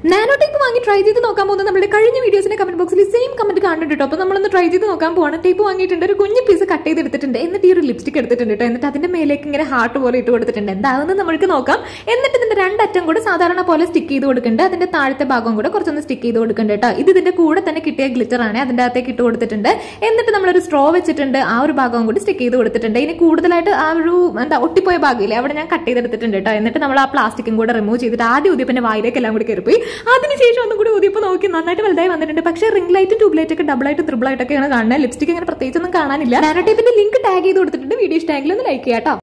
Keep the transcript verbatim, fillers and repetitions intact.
Nano tape വാങ്ങി try ചെയ്ത് നോക്കാൻ പോകുന്നത് നമ്മുടെ കഴിഞ്ഞ വീഡിയോസിന്റെ കമന്റ് ബോക്സിൽ സെയിം കമന്റ് കാണുന്നുണ്ട്. അപ്പോൾ നമ്മളൊന്ന് ട്രൈ ചെയ്ത് നോക്കാൻ പോവാണ്. ടേപ്പ് വാങ്ങിയിട്ടുണ്ട്, ഒരു കുഞ്ഞു പീസ് കട്ട് ചെയ്തെടുത്തിട്ടുണ്ട്, എന്നിട്ട് ഈ ഒരു ലിപ്സ്റ്റിക് എടുത്തിട്ടുണ്ട് കേട്ടോ. എന്നിട്ട് അതിന്റെ മേലേക്ക് ഇങ്ങനെ ഹാർട്ട് പോലെ ഇട്ട് കൊടുത്തിട്ടുണ്ട്. എന്താണെന്ന് നമുക്ക് നോക്കാം. എന്നിട്ട് ഇതിന്റെ രണ്ടറ്റം കൂടെ സാധാരണ പോലെ സ്റ്റിക്ക് ചെയ്ത് കൊടുക്കുന്നുണ്ട്. അതിന്റെ താഴത്തെ ഭാഗം കൂടെ കുറച്ചൊന്ന് സ്റ്റിക്ക് ചെയ്ത് കൊടുക്കുന്നുണ്ട് കേട്ടോ. ഇത് ഇതിന്റെ കൂടെ തന്നെ കിട്ടിയ ഗ്ലിറ്റർ ആണ്, അതിന്റെ അകത്തേക്ക് ഇട്ട് കൊടുത്തിട്ടുണ്ട്. എന്നിട്ട് നമ്മളൊരു സ്ട്രോ വെച്ചിട്ടുണ്ട്, ആ ഒരു ഭാഗവും കൂടി സ്റ്റിക്ക് ചെയ്ത് കൊടുത്തിട്ടുണ്ട്. ഇനി കൂടുതലായിട്ട് ആ ഒരു എന്താ ഒട്ടിപ്പോയ ഭാഗമില്ലേ, അവിടെ ഞാൻ കട്ട് ചെയ്തെടുത്തിട്ടുണ്ട് കേട്ടോ. എന്നിട്ട് നമ്മൾ ആ പ്ലാസ്റ്റിക്കും കൂടെ റിമൂവ് ചെയ്തിട്ട് ആദ്യം ഉദ്യപ്പന്റെ വായിലേക്ക് എല്ലാം കൂടി കയറിപ്പോയി. അതിനുശേഷം ഒന്നും കൂടി ഉദ്യപ്പ് നോക്കി നന്നായിട്ട് വലുതായി വന്നിട്ടുണ്ട്. പക്ഷേ റിംഗ് ലൈറ്റും ട്യൂബ് ലൈറ്റ് ഒക്കെ ഡബിൾ ആയിട്ട് ത്രിബിൾ ആയിട്ടൊക്കെയാണ് കാണുന്നത്. ലിപ്സ്റ്റിക് അങ്ങനെ പ്രത്യേകിച്ചൊന്നും കാണാനില്ല. നാനോ ടേപ്പിന്റെ ലിങ്ക് ടാഗ് ചെയ്ത് കൊടുത്തിട്ടുണ്ട്. വീഡിയോ ഇഷ്ടമെങ്കിൽ ഒന്ന് ലൈക്ക് ചെയ്യാം കേട്ടോ.